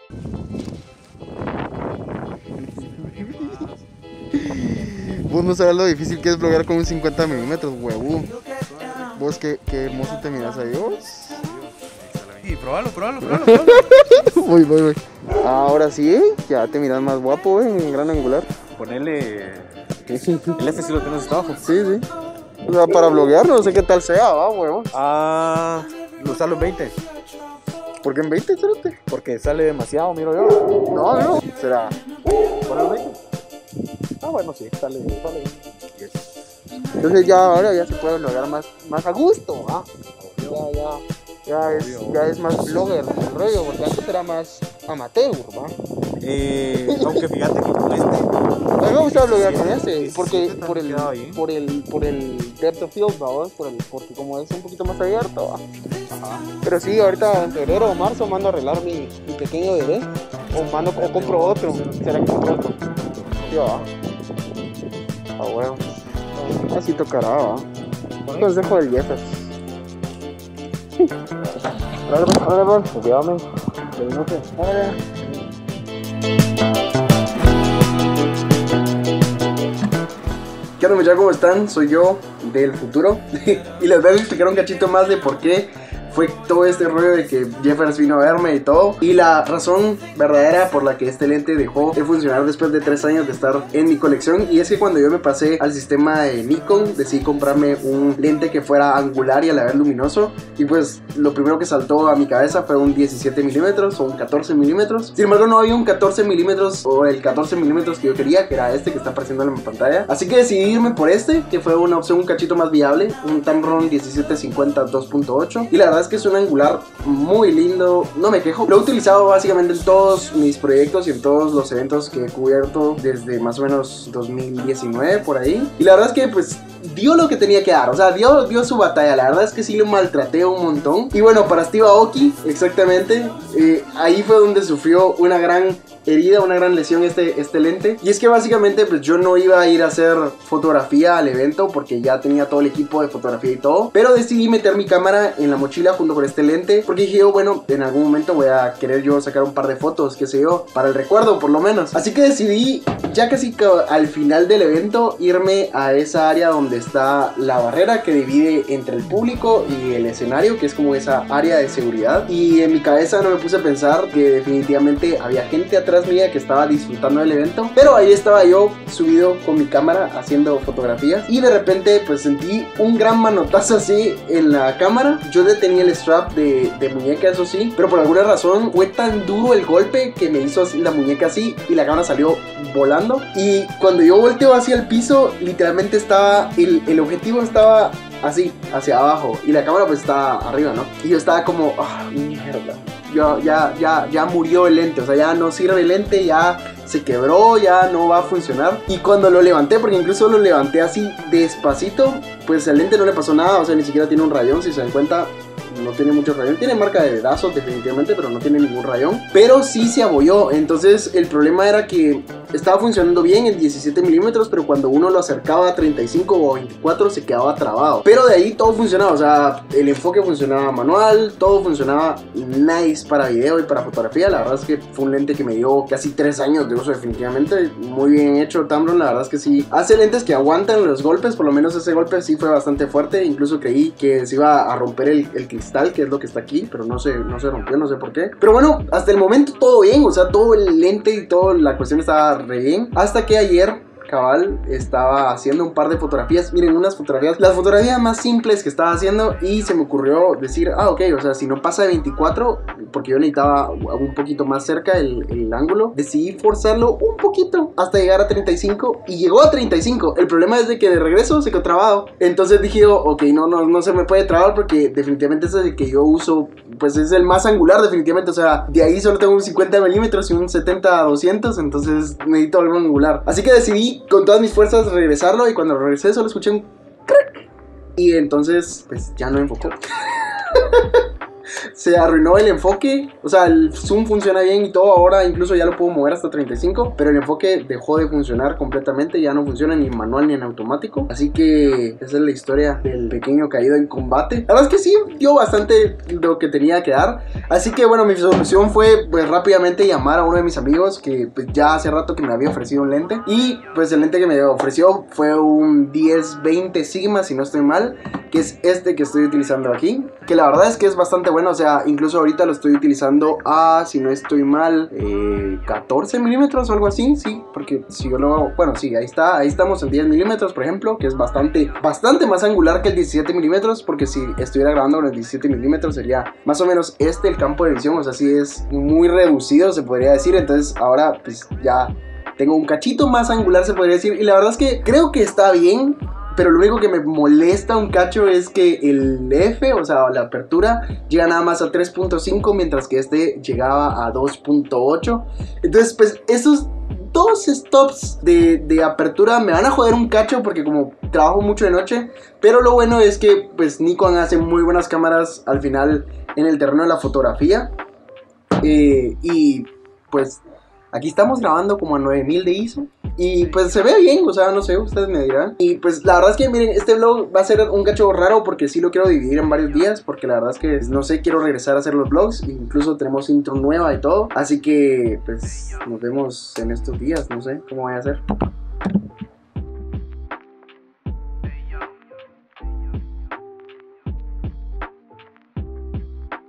Vos no sabes lo difícil que es bloguear con un 50 milímetros, huevo. Vos qué hermoso te miras ahí, vos. Sí, probalo. Voy. Ahora sí, ya te miras más guapo, en gran angular. Ponele. El F si lo tienes hasta abajo. Sí. O sea, para bloguear no sé qué tal sea, va, huevo. Lo usalo en 20. ¿Por qué en 20, cerote? Porque sale demasiado, miro yo. No. ¿Será? ¿Ponele 20? Bueno, sí, sale. Yes. Entonces ya ahora ya se puede bloguear más a gusto, ¿va? Ya es más blogger el rollo, porque antes era más amateur, ¿va? Aunque fíjate que con este. A mí me gusta bloguear con ese, porque sí, por el depth of field, ¿va? Porque como es un poquito más abierto, ¿va? Ajá. Pero sí, ahorita en febrero o marzo mando a arreglar mi pequeño bebé, o compro otro, será que compro otro. Sí, va. Bueno. Así tocará, ¿va? Consejo del Jeffers. Ahora, cuidado, no sé. ¿Qué onda, muchachos? ¿Cómo están? Soy yo, del futuro. Y les voy a explicar un cachito más de por qué fue todo este rollo de que Jeffers vino a verme y todo. Y la razón verdadera por la que este lente dejó de funcionar después de 3 años de estar en mi colección. Y es que cuando yo me pasé al sistema de Nikon, decidí comprarme un lente que fuera angular y a la vez luminoso. Y pues lo primero que saltó a mi cabeza fue un 17 milímetros o un 14 milímetros. Sin embargo, no había un 14 milímetros o el 14 milímetros que yo quería, que era este que está apareciendo en mi pantalla. Así que decidí irme por este, que fue una opción un cachito más viable, un Tamron 1750 2.8. Y la verdad es que es un angular muy lindo, no me quejo. Lo he utilizado básicamente en todos mis proyectos y en todos los eventos que he cubierto desde más o menos 2019 por ahí. Y la verdad es que pues dio lo que tenía que dar, o sea, dio su batalla. La verdad es que sí lo maltraté un montón. Y bueno, para Steve Aoki, exactamente, ahí fue donde sufrió una gran herida, una gran lesión este lente. Y es que básicamente pues yo no iba a ir a hacer fotografía al evento porque ya tenía todo el equipo de fotografía y todo, pero decidí meter mi cámara en la mochila junto con este lente, porque dije yo, bueno, en algún momento voy a querer yo sacar un par de fotos, qué sé yo, para el recuerdo por lo menos. Así que decidí, ya casi al final del evento, irme a esa área donde está la barrera que divide entre el público y el escenario, que es como esa área de seguridad. Y en mi cabeza no me puse a pensar que definitivamente había gente atrás mía que estaba disfrutando del evento, pero ahí estaba yo subido con mi cámara haciendo fotografías y de repente pues sentí un gran manotazo así en la cámara. Yo detenía el strap de muñeca, eso sí, pero por alguna razón fue tan duro el golpe que me hizo la muñeca así y la cámara salió volando. Y cuando yo volteo hacia el piso, literalmente estaba el objetivo estaba así, hacia abajo, y la cámara pues estaba arriba, ¿no? Y yo estaba como, mierda, ya murió el lente, o sea, ya no sirve el lente, ya se quebró, ya no va a funcionar. Y cuando lo levanté, porque incluso lo levanté así despacito, pues al lente no le pasó nada, o sea, ni siquiera tiene un rayón, si se dan cuenta. No tiene mucho rayón, tiene marca de dedazos definitivamente, pero no tiene ningún rayón. Pero sí se abolló, entonces el problema era que estaba funcionando bien en 17 milímetros, pero cuando uno lo acercaba a 35 o 24 se quedaba trabado. Pero de ahí todo funcionaba, o sea, el enfoque funcionaba manual, todo funcionaba nice para video y para fotografía. La verdad es que fue un lente que me dio casi 3 años de uso definitivamente. Muy bien hecho Tamron, la verdad es que sí. Hace lentes que aguantan los golpes, por lo menos ese golpe sí fue bastante fuerte. Incluso creí que se iba a romper el cristal, que es lo que está aquí, pero no se rompió, no sé por qué. Pero bueno, hasta el momento todo bien, o sea, todo el lente y toda la cuestión estaba re bien, hasta que ayer cabal estaba haciendo un par de fotografías. Miren, unas fotografías, las fotografías más simples que estaba haciendo, y se me ocurrió decir, ok, o sea, si no pasa de 24, porque yo necesitaba un poquito más cerca el ángulo, decidí forzarlo un poquito hasta llegar a 35, y llegó a 35. El problema es de que de regreso se quedó trabado. Entonces dije, ok, no se me puede trabar, porque definitivamente ese es el que yo uso, pues es el más angular definitivamente, o sea, de ahí solo tengo un 50 milímetros y un 70-200, entonces necesito algo angular. Así que decidí con todas mis fuerzas regresarlo, y cuando lo regresé solo escuché un crack, y entonces pues ya no enfocó. se arruinó el enfoque. O sea, el zoom funciona bien y todo. Ahora incluso ya lo puedo mover hasta 35. Pero el enfoque dejó de funcionar completamente. Ya no funciona ni en manual ni en automático. Así que esa es la historia del pequeño caído en combate. La verdad es que sí, dio bastante lo que tenía que dar. Así que bueno, mi solución fue pues rápidamente llamar a uno de mis amigos que pues, ya hace rato que me había ofrecido un lente. Y pues el lente que me ofreció fue un 10-20 Sigma, si no estoy mal, que es este que estoy utilizando aquí, que la verdad es que es bastante bueno. O sea, incluso ahorita lo estoy utilizando a, si no estoy mal, 14 milímetros o algo así. Sí, porque si yo lo... Bueno, sí, ahí está, ahí estamos en 10 milímetros, por ejemplo, que es bastante más angular que el 17 milímetros, porque si estuviera grabando con el 17 milímetros sería más o menos el campo de visión. O sea, sí es muy reducido, se podría decir. Entonces ahora pues ya tengo un cachito más angular, se podría decir. Y la verdad es que creo que está bien. Pero lo único que me molesta un cacho es que el F, o sea, la apertura, llega nada más a 3.5, mientras que este llegaba a 2.8. Entonces, pues, esos dos stops de apertura me van a joder un cacho porque como trabajo mucho de noche. Pero lo bueno es que, pues, Nikon hace muy buenas cámaras al final en el terreno de la fotografía. Y, pues, aquí estamos grabando como a 9000 de ISO. Y pues se ve bien, o sea, no sé, ustedes me dirán. Y pues la verdad es que miren, este vlog va a ser un cacho raro porque sí lo quiero dividir en varios días. Porque la verdad es que, no sé, quiero regresar a hacer los vlogs. Incluso tenemos intro nueva y todo. Así que pues nos vemos en estos días, no sé cómo vaya a ser.